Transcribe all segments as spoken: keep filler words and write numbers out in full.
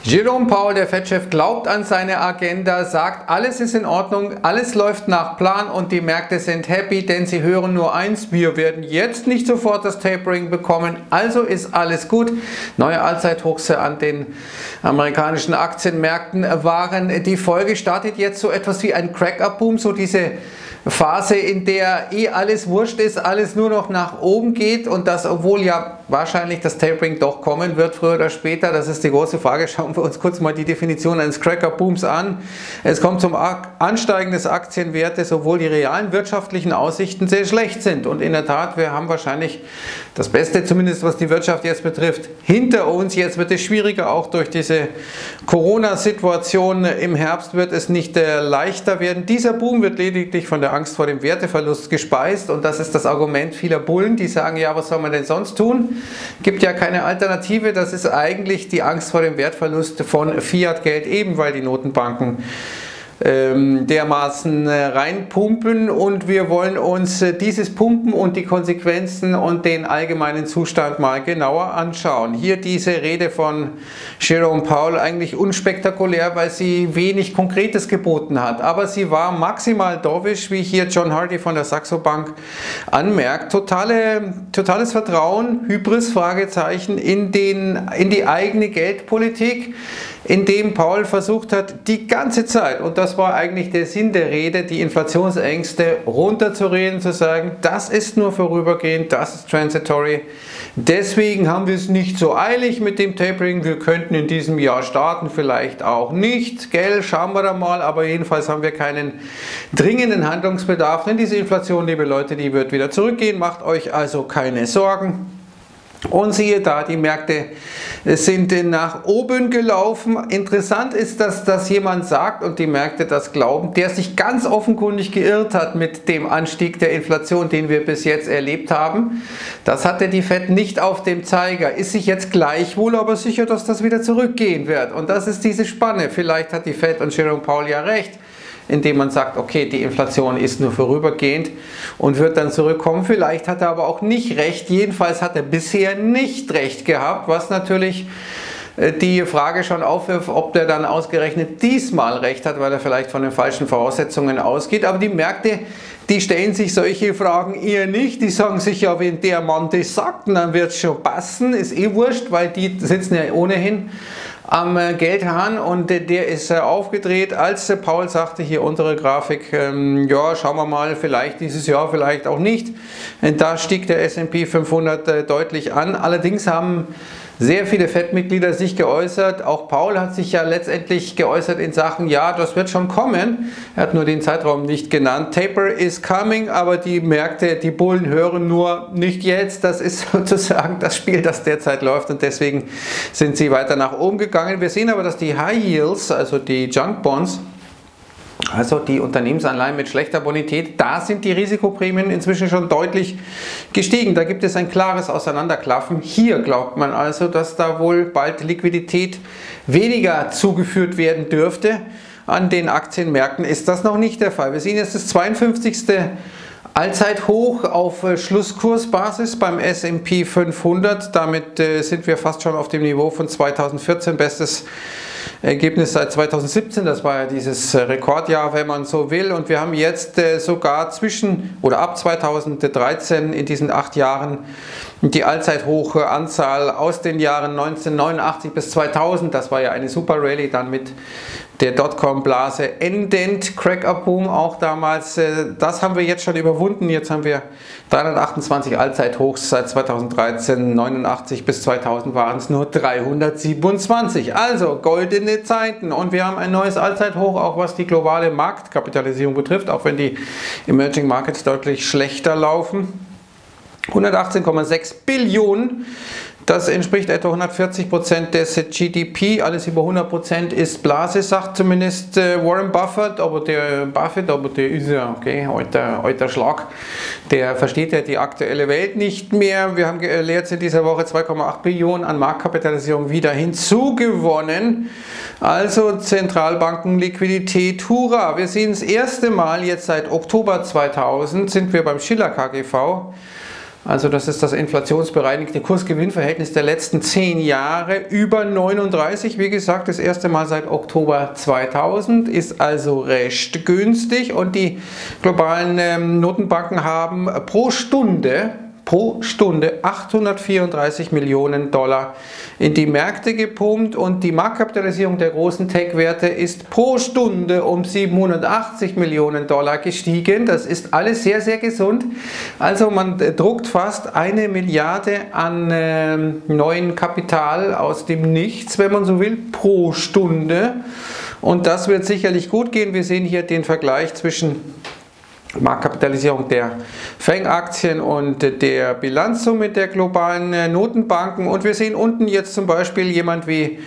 Jerome Powell, der Fed-Chef, glaubt an seine Agenda, sagt, alles ist in Ordnung, alles läuft nach Plan und die Märkte sind happy, denn sie hören nur eins, wir werden jetzt nicht sofort das Tapering bekommen, also ist alles gut. Neue Allzeithochs an den amerikanischen Aktienmärkten waren die Folge. Startet jetzt so etwas wie ein Crack-Up-Boom, so diese Phase, in der eh alles wurscht ist, alles nur noch nach oben geht und das, obwohl ja wahrscheinlich das Tapering doch kommen wird, früher oder später. Das ist die große Frage. Schauen wir uns kurz mal die Definition eines Crack-Up-Booms an. Es kommt zum Ansteigen des Aktienwertes, obwohl die realen wirtschaftlichen Aussichten sehr schlecht sind. Und in der Tat, wir haben wahrscheinlich das Beste, zumindest was die Wirtschaft jetzt betrifft, hinter uns. Jetzt wird es schwieriger, auch durch diese Corona-Situation. Im Herbst wird es nicht äh, leichter werden. Dieser Boom wird lediglich von der Angst vor dem Werteverlust gespeist und das ist das Argument vieler Bullen, die sagen, ja, was soll man denn sonst tun? Gibt ja keine Alternative, das ist eigentlich die Angst vor dem Wertverlust von Fiat-Geld, eben weil die Notenbanken ähm, dermaßen äh, reinpumpen und wir wollen uns äh, dieses Pumpen und die Konsequenzen und den allgemeinen Zustand mal genauer anschauen. Hier diese Rede von Jerome Powell, eigentlich unspektakulär, weil sie wenig Konkretes geboten hat, aber sie war maximal dovish, wie hier John Hardy von der Saxo Bank anmerkt. Totale, totales Vertrauen, Hybris, Fragezeichen, in, den, in die eigene Geldpolitik, in dem Powell versucht hat, die ganze Zeit, und das war eigentlich der Sinn der Rede, die Inflationsängste runterzureden, zu sagen, das ist nur vorübergehend, das ist transitory. Deswegen haben wir es nicht so eilig mit dem Tapering, wir könnten in diesem Jahr starten, vielleicht auch nicht, gell, schauen wir da mal, aber jedenfalls haben wir keinen dringenden Handlungsbedarf, denn diese Inflation, liebe Leute, die wird wieder zurückgehen, macht euch also keine Sorgen. Und siehe da, die Märkte sind nach oben gelaufen. Interessant ist, dass das jemand sagt und die Märkte das glauben, der sich ganz offenkundig geirrt hat mit dem Anstieg der Inflation, den wir bis jetzt erlebt haben. Das hatte die Fed nicht auf dem Zeiger. Ist sich jetzt gleichwohl aber sicher, dass das wieder zurückgehen wird. Und das ist diese Spanne. Vielleicht hat die Fed und Jerome Powell ja recht, indem man sagt, okay, die Inflation ist nur vorübergehend und wird dann zurückkommen. Vielleicht hat er aber auch nicht recht. Jedenfalls hat er bisher nicht recht gehabt, was natürlich die Frage schon aufwirft, ob der dann ausgerechnet diesmal recht hat, weil er vielleicht von den falschen Voraussetzungen ausgeht. Aber die Märkte, die stellen sich solche Fragen eher nicht. Die sagen sich ja, wenn der Mann das sagt, dann wird es schon passen. Ist eh wurscht, weil die sitzen ja ohnehin am Geldhahn und der ist aufgedreht, als Powell sagte, hier untere Grafik, ähm, ja, schauen wir mal, vielleicht dieses Jahr, vielleicht auch nicht. Da stieg der S und P fünfhundert äh, deutlich an. Allerdings haben sehr viele Fed-Mitglieder sich geäußert, auch Powell hat sich ja letztendlich geäußert in Sachen, ja, das wird schon kommen, er hat nur den Zeitraum nicht genannt, Taper is coming, aber die Märkte, die Bullen hören nur nicht jetzt, das ist sozusagen das Spiel, das derzeit läuft und deswegen sind sie weiter nach oben gegangen. Wir sehen aber, dass die High Yields, also die Junk Bonds, also die Unternehmensanleihen mit schlechter Bonität, da sind die Risikoprämien inzwischen schon deutlich gestiegen. Da gibt es ein klares Auseinanderklaffen. Hier glaubt man also, dass da wohl bald Liquidität weniger zugeführt werden dürfte. An den Aktienmärkten ist das noch nicht der Fall. Wir sehen jetzt das zweiundfünfzigste Allzeithoch auf Schlusskursbasis beim S und P fünfhundert. Damit äh, sind wir fast schon auf dem Niveau von zweitausendvierzehn, bestes Ergebnis seit zweitausendsiebzehn, das war ja dieses Rekordjahr, wenn man so will, und wir haben jetzt äh, sogar zwischen oder ab zweitausenddreizehn in diesen acht Jahren die allzeithohe Anzahl aus den Jahren neunzehnhundertneunundachtzig bis zweitausend, das war ja eine super Rallye dann mit der Dotcom-Blase endend, Crack-Up-Boom auch damals, das haben wir jetzt schon überwunden, jetzt haben wir dreihundertachtundzwanzig Allzeithochs seit zweitausenddreizehn, neunundachtzig bis zweitausend waren es nur dreihundertsiebenundzwanzig, also goldene Zeiten und wir haben ein neues Allzeithoch, auch was die globale Marktkapitalisierung betrifft, auch wenn die Emerging Markets deutlich schlechter laufen. hundertachtzehn Komma sechs Billionen, das entspricht etwa hundertvierzig Prozent des G D P, alles über hundert Prozent ist Blase, sagt zumindest äh, Warren Buffett, aber der Buffett, aber der ist ja, okay, alter, alter Schlag, der versteht ja die aktuelle Welt nicht mehr. Wir haben gelernt in dieser Woche zwei Komma acht Billionen an Marktkapitalisierung wieder hinzugewonnen, also Zentralbankenliquidität, hurra! Wir sehen das erste Mal jetzt seit Oktober zweitausend, sind wir beim Schiller K G V, Also das ist das inflationsbereinigte Kursgewinnverhältnis der letzten zehn Jahre, über neununddreißig, wie gesagt, das erste Mal seit Oktober zweitausend, ist also recht günstig und die globalen ähm, Notenbanken haben pro Stunde pro Stunde achthundertvierunddreißig Millionen Dollar in die Märkte gepumpt und die Marktkapitalisierung der großen Tech-Werte ist pro Stunde um siebenhundertachtzig Millionen Dollar gestiegen. Das ist alles sehr, sehr gesund. Also man druckt fast eine Milliarde an äh, neuem Kapital aus dem Nichts, wenn man so will, pro Stunde. Und das wird sicherlich gut gehen. Wir sehen hier den Vergleich zwischen Marktkapitalisierung der Fang-Aktien und der Bilanzsumme der globalen Notenbanken. Und wir sehen unten jetzt zum Beispiel jemand wie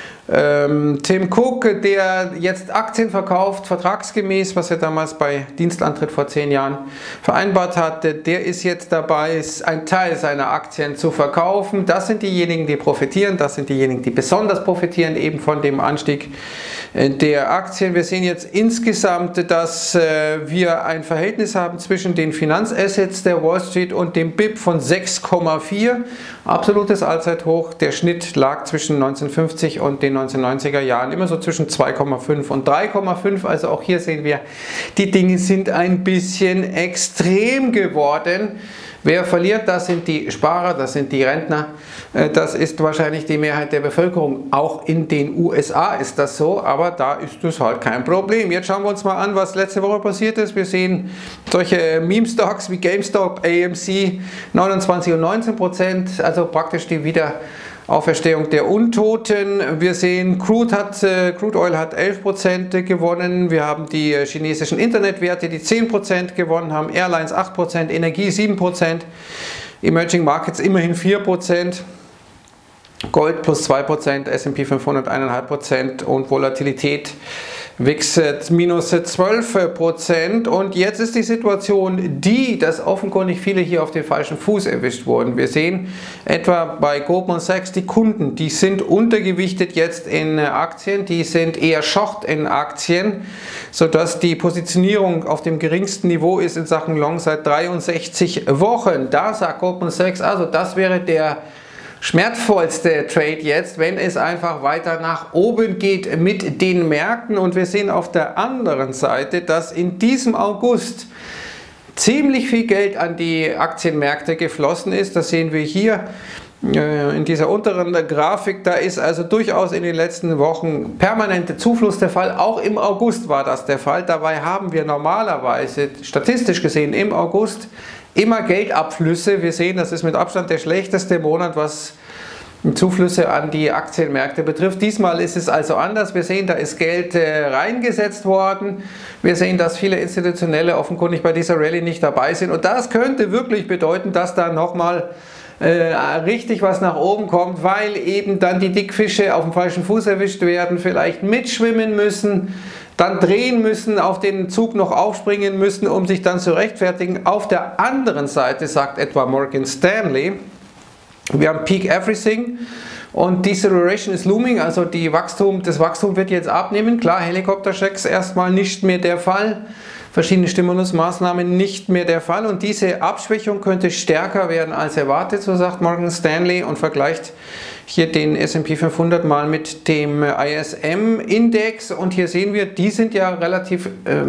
ähm, Tim Cook, der jetzt Aktien verkauft, vertragsgemäß, was er damals bei Dienstantritt vor zehn Jahren vereinbart hatte. Der ist jetzt dabei, einen Teil seiner Aktien zu verkaufen. Das sind diejenigen, die profitieren, das sind diejenigen, die besonders profitieren eben von dem Anstieg der Aktien. Wir sehen jetzt insgesamt, dass äh, wir ein Verhältnis haben zwischen den Finanzassets der Wall Street und dem B I P von sechs Komma vier. Absolutes Allzeithoch. Der Schnitt lag zwischen neunzehnhundertfünfzig und den neunzehnhundertneunziger Jahren immer so zwischen zwei Komma fünf und drei Komma fünf. Also auch hier sehen wir, die Dinge sind ein bisschen extrem geworden. Wer verliert, das sind die Sparer, das sind die Rentner, das ist wahrscheinlich die Mehrheit der Bevölkerung. Auch in den U S A ist das so, aber da ist das halt kein Problem. Jetzt schauen wir uns mal an, was letzte Woche passiert ist. Wir sehen solche Meme-Stocks wie GameStop, A M C, neunundzwanzig und neunzehn Prozent, also praktisch die Wiederauferstehung der Untoten. Wir sehen, Crude, hat, äh, Crude Oil hat elf Prozent gewonnen. Wir haben die äh, chinesischen Internetwerte, die zehn Prozent gewonnen haben. Airlines acht Prozent, Energie sieben Prozent. Emerging Markets immerhin vier Prozent. Gold plus zwei Prozent, S und P fünfhundert eins Komma fünf Prozent und Volatilität W I X minus zwölf Prozent. Und jetzt ist die Situation die, dass offenkundig viele hier auf den falschen Fuß erwischt wurden. Wir sehen etwa bei Goldman Sachs, die Kunden, die sind untergewichtet jetzt in Aktien, die sind eher short in Aktien, sodass die Positionierung auf dem geringsten Niveau ist in Sachen Long seit dreiundsechzig Wochen. Da sagt Goldman Sachs, also das wäre der schmerzvollste Trade jetzt, wenn es einfach weiter nach oben geht mit den Märkten. Und wir sehen auf der anderen Seite, dass in diesem August ziemlich viel Geld an die Aktienmärkte geflossen ist. Das sehen wir hier in dieser unteren Grafik. Da ist also durchaus in den letzten Wochen permanenter Zufluss der Fall. Auch im August war das der Fall. Dabei haben wir normalerweise statistisch gesehen im August immer Geldabflüsse. Wir sehen, das ist mit Abstand der schlechteste Monat, was Zuflüsse an die Aktienmärkte betrifft. Diesmal ist es also anders. Wir sehen, da ist Geld äh, reingesetzt worden. Wir sehen, dass viele Institutionelle offenkundig bei dieser Rallye nicht dabei sind. Und das könnte wirklich bedeuten, dass da nochmal äh, richtig was nach oben kommt, weil eben dann die Dickfische auf dem falschen Fuß erwischt werden, vielleicht mitschwimmen müssen, dann drehen müssen, auf den Zug noch aufspringen müssen, um sich dann zu rechtfertigen. Auf der anderen Seite sagt etwa Morgan Stanley, wir haben Peak Everything und Deceleration is looming, also die Wachstum, das Wachstum wird jetzt abnehmen. Klar, Helikopterchecks erstmal nicht mehr der Fall, verschiedene Stimulusmaßnahmen nicht mehr der Fall und diese Abschwächung könnte stärker werden als erwartet, so sagt Morgan Stanley und vergleicht hier den S und P fünfhundert mal mit dem I S M-Index und hier sehen wir, die sind ja relativ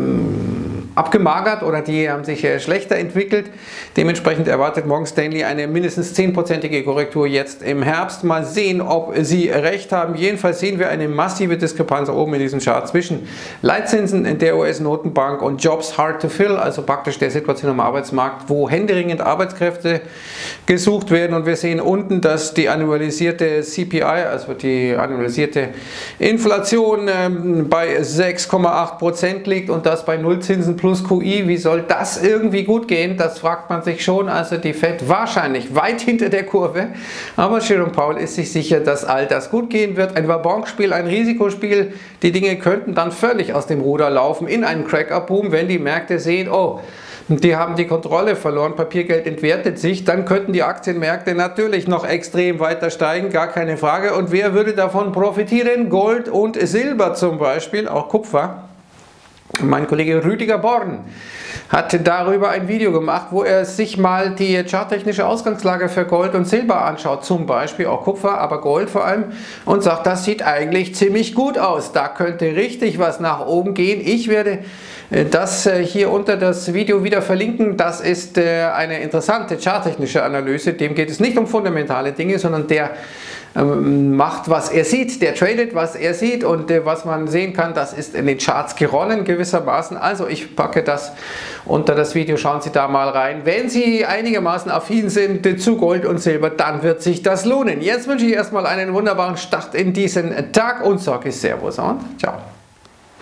ähm, abgemagert oder die haben sich äh, schlechter entwickelt. Dementsprechend erwartet Morgan Stanley eine mindestens zehnprozentige Korrektur jetzt im Herbst. Mal sehen, ob sie recht haben. Jedenfalls sehen wir eine massive Diskrepanz oben in diesem Chart zwischen Leitzinsen der U S-Notenbank und Jobs hard to fill, also praktisch der Situation am Arbeitsmarkt, wo händeringend Arbeitskräfte gesucht werden und wir sehen unten, dass die annualisierte C P I, also die annualisierte Inflation ähm, bei sechs Komma acht Prozent liegt und das bei Nullzinsen plus Q I. Wie soll das irgendwie gut gehen? Das fragt man sich schon. Also die Fed wahrscheinlich weit hinter der Kurve, aber Jerome Powell ist sich sicher, dass all das gut gehen wird. Ein Wabonspiel, ein Risikospiel. Die Dinge könnten dann völlig aus dem Ruder laufen in einen Crack-Up-Boom, wenn die Märkte sehen, oh, die haben die Kontrolle verloren, Papiergeld entwertet sich, dann könnten die Aktienmärkte natürlich noch extrem weiter steigen, gar keine Frage. Und wer würde davon profitieren? Gold und Silber zum Beispiel, auch Kupfer. Mein Kollege Rüdiger Born hat darüber ein Video gemacht, wo er sich mal die charttechnische Ausgangslage für Gold und Silber anschaut, zum Beispiel auch Kupfer, aber Gold vor allem, und sagt, das sieht eigentlich ziemlich gut aus. Da könnte richtig was nach oben gehen. Ich werde das hier unter das Video wieder verlinken. Das ist eine interessante charttechnische Analyse. Dem geht es nicht um fundamentale Dinge, sondern der macht, was er sieht, der tradet, was er sieht, und äh, was man sehen kann, das ist in den Charts geronnen gewissermaßen. Also ich packe das unter das Video, schauen Sie da mal rein. Wenn Sie einigermaßen affin sind äh, zu Gold und Silber, dann wird sich das lohnen. Jetzt wünsche ich erstmal einen wunderbaren Start in diesen Tag und sage Servus und ciao.